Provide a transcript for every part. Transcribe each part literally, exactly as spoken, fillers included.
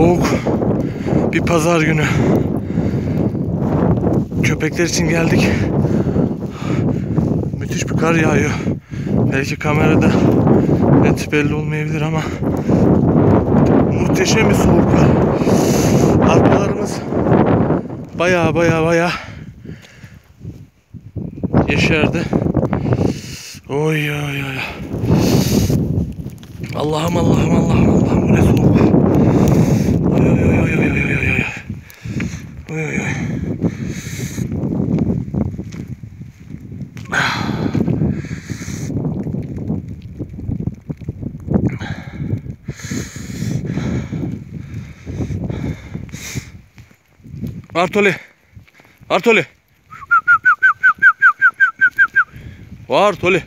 Soğuk bir pazar günü. Köpekler için geldik. Müthiş bir kar yağıyor. Belki kamerada net belli olmayabilir ama muhteşem bir soğuk var. Arkalarımız baya baya baya yeşerdi. Oy oy oy. Allah'ım Allah'ım Allah'ım Allah'ım, bu ne soğuk. Oy oy oy oy oy oy oy. Oy oy oy. Bartoli. Bartoli. Bartoli.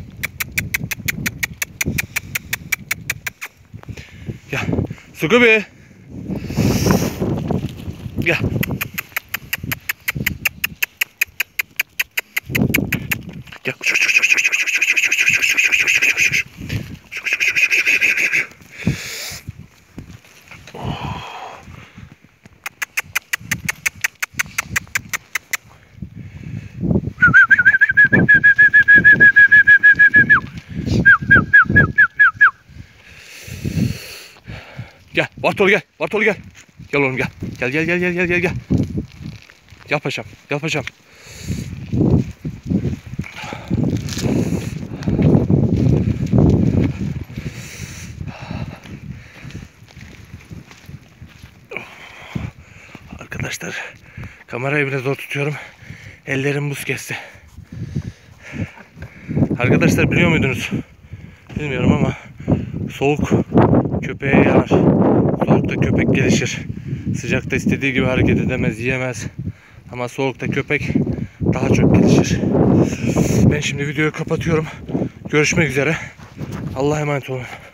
Gel. Scooby. Gel. Gel. Gel, Bartol gel, Bartol gel. Gel oğlum gel. Gel gel gel gel gel gel gel. Gel paşam, gel paşam. Arkadaşlar, kamerayı bile zor tutuyorum. Ellerim buz kesti. Arkadaşlar, biliyor muydunuz? Bilmiyorum ama soğuk köpeğe yarar. Soğukta köpek gelişir. Sıcakta istediği gibi hareket edemez, yiyemez. Ama soğukta köpek daha çok gelişir. Ben şimdi videoyu kapatıyorum. Görüşmek üzere. Allah'a emanet olun.